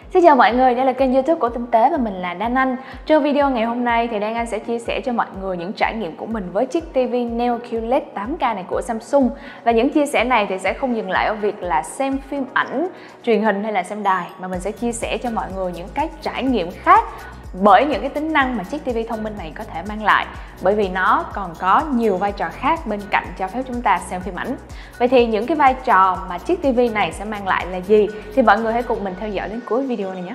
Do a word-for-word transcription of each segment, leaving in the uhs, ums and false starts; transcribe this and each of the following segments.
Xin chào mọi người, đây là kênh YouTube của Tinh Tế và mình là Đan Anh. Trong video ngày hôm nay thì Đan Anh sẽ chia sẻ cho mọi người những trải nghiệm của mình với chiếc ti vi Neo Q L E D tám K này của Samsung. Và những chia sẻ này thì sẽ không dừng lại ở việc là xem phim ảnh, truyền hình hay là xem đài, mà mình sẽ chia sẻ cho mọi người những cái trải nghiệm khác bởi những cái tính năng mà chiếc ti vi thông minh này có thể mang lại, bởi vì nó còn có nhiều vai trò khác bên cạnh cho phép chúng ta xem phim ảnh. Vậy thì những cái vai trò mà chiếc ti vi này sẽ mang lại là gì thì mọi người hãy cùng mình theo dõi đến cuối video này nhé.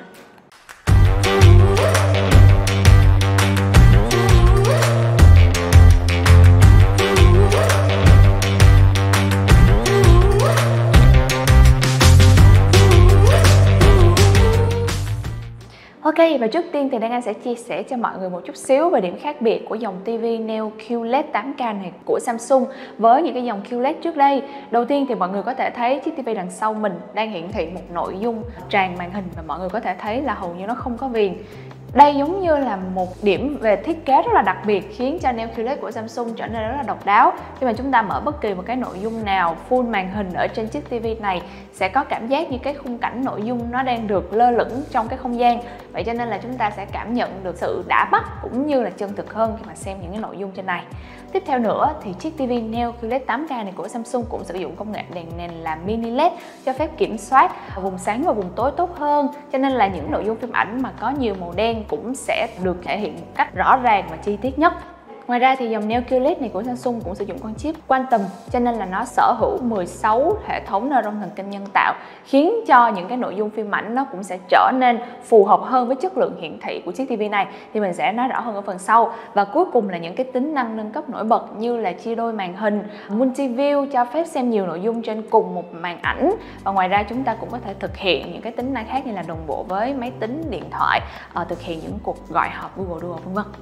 Ok, và trước tiên thì Đan Anh sẽ chia sẻ cho mọi người một chút xíu về điểm khác biệt của dòng ti vi Neo Q L E D tám K này của Samsung với những cái dòng Q L E D trước đây. Đầu tiên thì mọi người có thể thấy chiếc ti vi đằng sau mình đang hiển thị một nội dung tràn màn hình và mọi người có thể thấy là hầu như nó không có viền. Đây giống như là một điểm về thiết kế rất là đặc biệt khiến cho Neo Q L E D của Samsung trở nên rất là độc đáo. Khi mà chúng ta mở bất kỳ một cái nội dung nào full màn hình ở trên chiếc ti vi này sẽ có cảm giác như cái khung cảnh nội dung nó đang được lơ lửng trong cái không gian. Vậy cho nên là chúng ta sẽ cảm nhận được sự đã mắt cũng như là chân thực hơn khi mà xem những cái nội dung trên này. Tiếp theo nữa thì chiếc ti vi Neo Q L E D tám K này của Samsung cũng sử dụng công nghệ đèn nền là mini L E D cho phép kiểm soát vùng sáng và vùng tối tốt hơn. Cho nên là những nội dung phim ảnh mà có nhiều màu đen cũng sẽ được thể hiện một cách rõ ràng và chi tiết nhất. Ngoài ra thì dòng Neo Q L E D này của Samsung cũng sử dụng con chip Quantum, cho nên là nó sở hữu mười sáu hệ thống neuron thần kinh nhân tạo, khiến cho những cái nội dung phim ảnh nó cũng sẽ trở nên phù hợp hơn với chất lượng hiển thị của chiếc ti vi này. Thì mình sẽ nói rõ hơn ở phần sau. Và cuối cùng là những cái tính năng nâng cấp nổi bật như là chia đôi màn hình, multi-view cho phép xem nhiều nội dung trên cùng một màn ảnh. Và ngoài ra chúng ta cũng có thể thực hiện những cái tính năng khác như là đồng bộ với máy tính, điện thoại, uh, thực hiện những cuộc gọi họp Google Duo vân vân.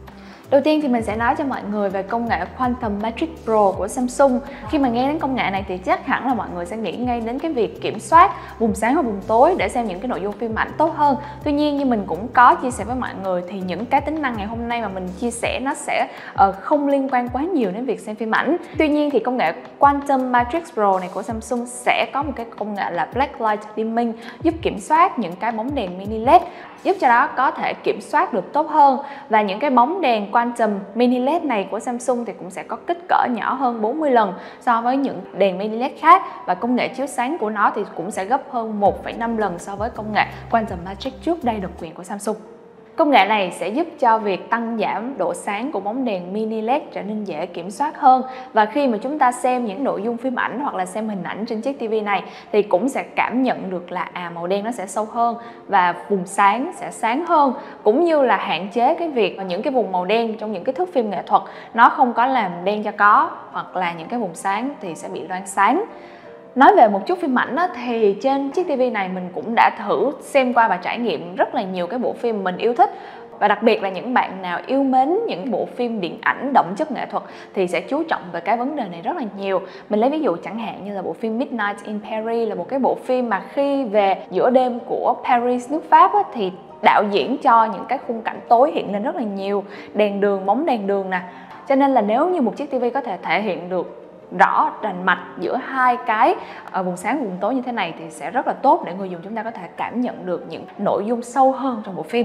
Đầu tiên thì mình sẽ nói cho mọi người về công nghệ Quantum Matrix Pro của Samsung. Khi mà nghe đến công nghệ này thì chắc hẳn là mọi người sẽ nghĩ ngay đến cái việc kiểm soát vùng sáng và vùng tối để xem những cái nội dung phim ảnh tốt hơn. Tuy nhiên như mình cũng có chia sẻ với mọi người thì những cái tính năng ngày hôm nay mà mình chia sẻ nó sẽ uh, không liên quan quá nhiều đến việc xem phim ảnh. Tuy nhiên thì công nghệ Quantum Matrix Pro này của Samsung sẽ có một cái công nghệ là Blacklight Dimming, giúp kiểm soát những cái bóng đèn mini L E D, giúp cho đó có thể kiểm soát được tốt hơn. Và những cái bóng đèn Quantum mini L E D này của Samsung thì cũng sẽ có kích cỡ nhỏ hơn bốn mươi lần so với những đèn mini L E D khác, và công nghệ chiếu sáng của nó thì cũng sẽ gấp hơn một phẩy năm lần so với công nghệ Quantum Matrix trước đây độc quyền của Samsung. Công nghệ này sẽ giúp cho việc tăng giảm độ sáng của bóng đèn mini L E D trở nên dễ kiểm soát hơn. Và khi mà chúng ta xem những nội dung phim ảnh hoặc là xem hình ảnh trên chiếc ti vi này thì cũng sẽ cảm nhận được là à màu đen nó sẽ sâu hơn và vùng sáng sẽ sáng hơn, cũng như là hạn chế cái việc mà những cái vùng màu đen trong những cái thước phim nghệ thuật nó không có làm đen cho có, hoặc là những cái vùng sáng thì sẽ bị loang sáng. Nói về một chút phim ảnh đó, thì trên chiếc ti vi này mình cũng đã thử xem qua và trải nghiệm rất là nhiều cái bộ phim mình yêu thích. Và đặc biệt là những bạn nào yêu mến những bộ phim điện ảnh đậm chất nghệ thuật thì sẽ chú trọng về cái vấn đề này rất là nhiều. Mình lấy ví dụ chẳng hạn như là bộ phim Midnight in Paris, là một cái bộ phim mà khi về giữa đêm của Paris nước Pháp á, thì đạo diễn cho những cái khung cảnh tối hiện lên rất là nhiều, đèn đường, bóng đèn đường nè. Cho nên là nếu như một chiếc ti vi có thể thể hiện được rõ rành mạch giữa hai cái ở vùng sáng và vùng tối như thế này thì sẽ rất là tốt để người dùng chúng ta có thể cảm nhận được những nội dung sâu hơn trong bộ phim.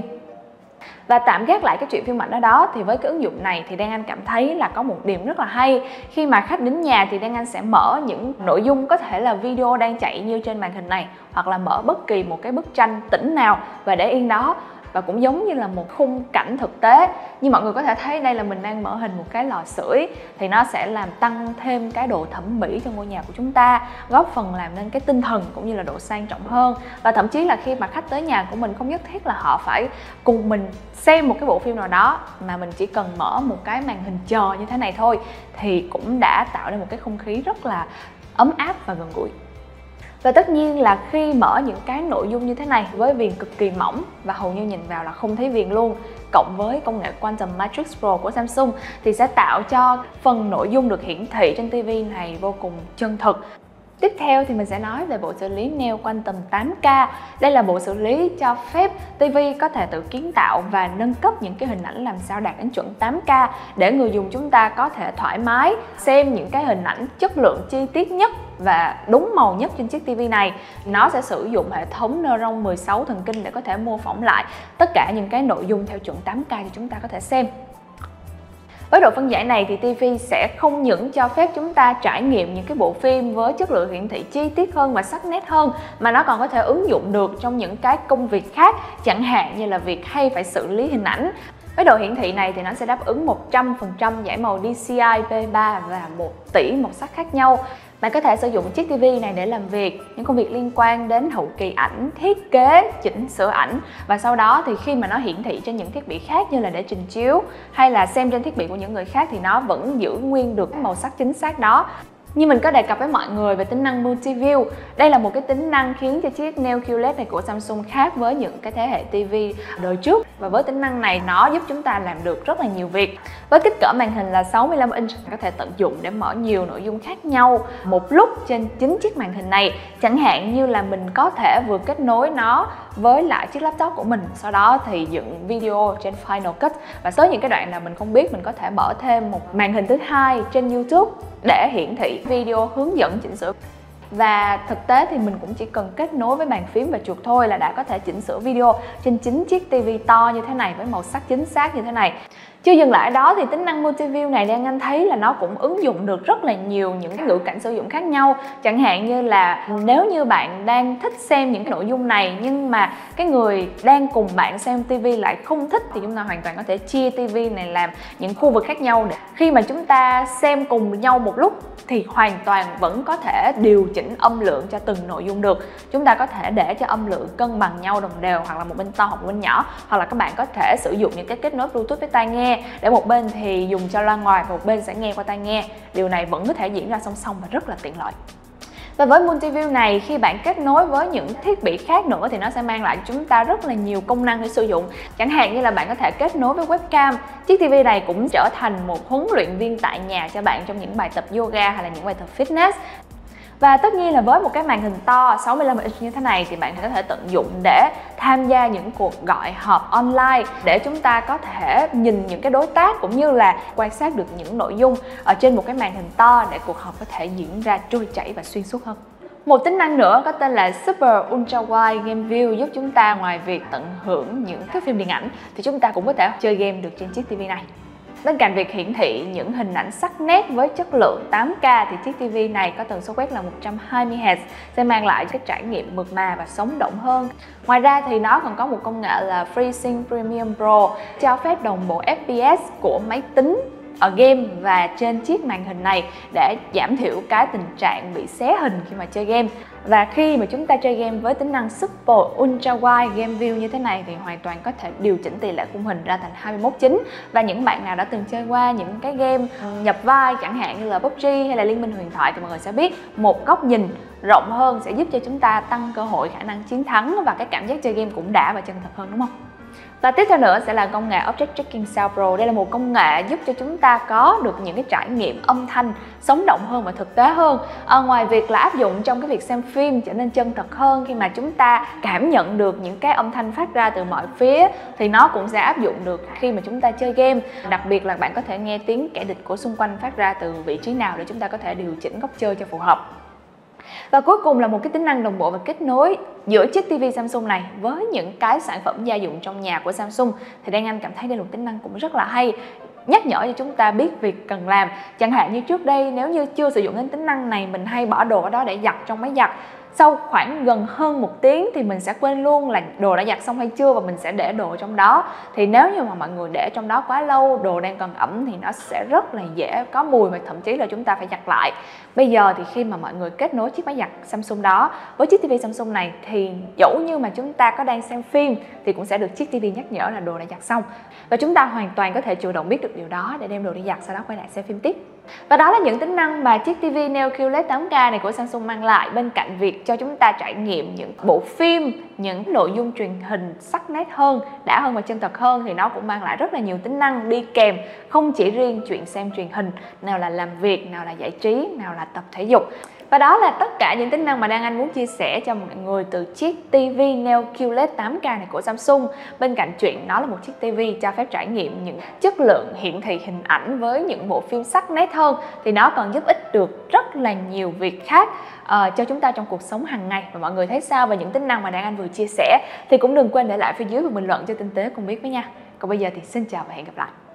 Và tạm gác lại cái chuyện phim ảnh đó đó thì với cái ứng dụng này thì Đan Anh cảm thấy là có một điểm rất là hay. Khi mà khách đến nhà thì Đan Anh sẽ mở những nội dung có thể là video đang chạy như trên màn hình này, hoặc là mở bất kỳ một cái bức tranh tĩnh nào và để yên đó. Và cũng giống như là một khung cảnh thực tế. Như mọi người có thể thấy đây là mình đang mở hình một cái lò sưởi, thì nó sẽ làm tăng thêm cái độ thẩm mỹ cho ngôi nhà của chúng ta, góp phần làm nên cái tinh thần cũng như là độ sang trọng hơn. Và thậm chí là khi mà khách tới nhà của mình không nhất thiết là họ phải cùng mình xem một cái bộ phim nào đó, mà mình chỉ cần mở một cái màn hình chờ như thế này thôi thì cũng đã tạo nên một cái không khí rất là ấm áp và gần gũi. Và tất nhiên là khi mở những cái nội dung như thế này với viền cực kỳ mỏng và hầu như nhìn vào là không thấy viền luôn, cộng với công nghệ Quantum Matrix Pro của Samsung thì sẽ tạo cho phần nội dung được hiển thị trên ti vi này vô cùng chân thực. Tiếp theo thì mình sẽ nói về bộ xử lý Neo Quantum tám K. Đây là bộ xử lý cho phép ti vi có thể tự kiến tạo và nâng cấp những cái hình ảnh làm sao đạt đến chuẩn tám K để người dùng chúng ta có thể thoải mái xem những cái hình ảnh chất lượng chi tiết nhất và đúng màu nhất trên chiếc ti vi này. Nó sẽ sử dụng hệ thống Neuron mười sáu thần kinh để có thể mô phỏng lại tất cả những cái nội dung theo chuẩn tám K thì chúng ta có thể xem. Với độ phân giải này thì ti vi sẽ không những cho phép chúng ta trải nghiệm những cái bộ phim với chất lượng hiển thị chi tiết hơn và sắc nét hơn, mà nó còn có thể ứng dụng được trong những cái công việc khác, chẳng hạn như là việc hay phải xử lý hình ảnh. Với độ hiển thị này thì nó sẽ đáp ứng một trăm phần trăm dải màu đê xi i P ba và một tỷ màu sắc khác nhau. Bạn có thể sử dụng chiếc ti vi này để làm việc, những công việc liên quan đến hậu kỳ ảnh, thiết kế, chỉnh sửa ảnh, và sau đó thì khi mà nó hiển thị trên những thiết bị khác như là để trình chiếu hay là xem trên thiết bị của những người khác thì nó vẫn giữ nguyên được màu sắc chính xác đó. Như mình có đề cập với mọi người về tính năng Multi-View, đây là một cái tính năng khiến cho chiếc Neo quy lét này của Samsung khác với những cái thế hệ ti vi đời trước. Và với tính năng này nó giúp chúng ta làm được rất là nhiều việc. Với kích cỡ màn hình là sáu mươi lăm inch, có thể tận dụng để mở nhiều nội dung khác nhau một lúc trên chính chiếc màn hình này. Chẳng hạn như là mình có thể vừa kết nối nó với lại chiếc laptop của mình, sau đó thì dựng video trên Final Cut, và tới những cái đoạn nào mình không biết mình có thể mở thêm một màn hình thứ hai trên YouTube để hiển thị video hướng dẫn chỉnh sửa. Và thực tế thì mình cũng chỉ cần kết nối với bàn phím và chuột thôi là đã có thể chỉnh sửa video trên chính chiếc ti vi to như thế này với màu sắc chính xác như thế này. Chưa dừng lại ở đó thì tính năng Multi-View này đang anh thấy là nó cũng ứng dụng được rất là nhiều những cái ngữ cảnh sử dụng khác nhau. Chẳng hạn như là nếu như bạn đang thích xem những cái nội dung này nhưng mà cái người đang cùng bạn xem ti vi lại không thích thì chúng ta hoàn toàn có thể chia ti vi này làm những khu vực khác nhau để khi mà chúng ta xem cùng nhau một lúc thì hoàn toàn vẫn có thể điều chỉnh âm lượng cho từng nội dung được. Chúng ta có thể để cho âm lượng cân bằng nhau đồng đều, hoặc là một bên to hoặc một bên nhỏ, hoặc là các bạn có thể sử dụng những cái kết nối Bluetooth với tai nghe để một bên thì dùng cho loa ngoài và một bên sẽ nghe qua tai nghe. Điều này vẫn có thể diễn ra song song và rất là tiện lợi. Và với Multi-View này, khi bạn kết nối với những thiết bị khác nữa thì nó sẽ mang lại cho chúng ta rất là nhiều công năng để sử dụng. Chẳng hạn như là bạn có thể kết nối với webcam. Chiếc ti vi này cũng trở thành một huấn luyện viên tại nhà cho bạn trong những bài tập yoga hay là những bài tập fitness. Và tất nhiên là với một cái màn hình to sáu mươi lăm inch như thế này thì bạn có thể tận dụng để tham gia những cuộc gọi họp online để chúng ta có thể nhìn những cái đối tác cũng như là quan sát được những nội dung ở trên một cái màn hình to để cuộc họp có thể diễn ra trôi chảy và xuyên suốt hơn. Một tính năng nữa có tên là Super Ultra Wide Game View giúp chúng ta ngoài việc tận hưởng những thước phim điện ảnh thì chúng ta cũng có thể chơi game được trên chiếc ti vi này. Bên cạnh việc hiển thị những hình ảnh sắc nét với chất lượng tám K thì chiếc ti vi này có tần số quét là một trăm hai mươi héc sẽ mang lại cái trải nghiệm mượt mà và sống động hơn. Ngoài ra thì nó còn có một công nghệ là FreeSync Premium Pro cho phép đồng bộ ép pê ét của máy tính ở game và trên chiếc màn hình này để giảm thiểu cái tình trạng bị xé hình khi mà chơi game. Và khi mà chúng ta chơi game với tính năng Super Ultra Wide Game View như thế này thì hoàn toàn có thể điều chỉnh tỷ lệ khung hình ra thành hai mươi mốt chín. Và những bạn nào đã từng chơi qua những cái game nhập vai chẳng hạn như là pê u bê giê hay là Liên minh huyền thoại thì mọi người sẽ biết một góc nhìn rộng hơn sẽ giúp cho chúng ta tăng cơ hội khả năng chiến thắng và cái cảm giác chơi game cũng đã và chân thật hơn, đúng không? Và tiếp theo nữa sẽ là công nghệ Object Tracking Sound Pro. Đây là một công nghệ giúp cho chúng ta có được những cái trải nghiệm âm thanh sống động hơn và thực tế hơn. À, ngoài việc là áp dụng trong cái việc xem phim trở nên chân thật hơn khi mà chúng ta cảm nhận được những cái âm thanh phát ra từ mọi phía thì nó cũng sẽ áp dụng được khi mà chúng ta chơi game. Đặc biệt là bạn có thể nghe tiếng kẻ địch của xung quanh phát ra từ vị trí nào để chúng ta có thể điều chỉnh góc chơi cho phù hợp. Và cuối cùng là một cái tính năng đồng bộ và kết nối giữa chiếc ti vi Samsung này với những cái sản phẩm gia dụng trong nhà của Samsung thì Đan Anh cảm thấy đây là một tính năng cũng rất là hay, nhắc nhở cho chúng ta biết việc cần làm. Chẳng hạn như trước đây nếu như chưa sử dụng đến tính năng này, mình hay bỏ đồ ở đó để giặt trong máy giặt. Sau khoảng gần hơn một tiếng thì mình sẽ quên luôn là đồ đã giặt xong hay chưa và mình sẽ để đồ trong đó. Thì nếu như mà mọi người để trong đó quá lâu, đồ đang còn ẩm thì nó sẽ rất là dễ có mùi và thậm chí là chúng ta phải giặt lại. Bây giờ thì khi mà mọi người kết nối chiếc máy giặt Samsung đó với chiếc ti vi Samsung này thì dẫu như mà chúng ta có đang xem phim thì cũng sẽ được chiếc ti vi nhắc nhở là đồ đã giặt xong. Và chúng ta hoàn toàn có thể chủ động biết được điều đó để đem đồ đi giặt, sau đó quay lại xem phim tiếp. Và đó là những tính năng mà chiếc ti vi Neo quy lét tám K này của Samsung mang lại. Bên cạnh việc cho chúng ta trải nghiệm những bộ phim, những nội dung truyền hình sắc nét hơn, đã hơn và chân thật hơn thì nó cũng mang lại rất là nhiều tính năng đi kèm, không chỉ riêng chuyện xem truyền hình, nào là làm việc, nào là giải trí, nào là tập thể dục. Và đó là tất cả những tính năng mà Đan Anh muốn chia sẻ cho mọi người từ chiếc ti vi Neo Q L E D tám K này của Samsung. Bên cạnh chuyện nó là một chiếc ti vi cho phép trải nghiệm những chất lượng hiển thị hình ảnh với những bộ phim sắc nét hơn, thì nó còn giúp ích được rất là nhiều việc khác uh, cho chúng ta trong cuộc sống hàng ngày. Và mọi người thấy sao về những tính năng mà Đan Anh vừa chia sẻ thì cũng đừng quên để lại phía dưới phần bình luận cho Tinh Tế cùng biết với nha. Còn bây giờ thì xin chào và hẹn gặp lại.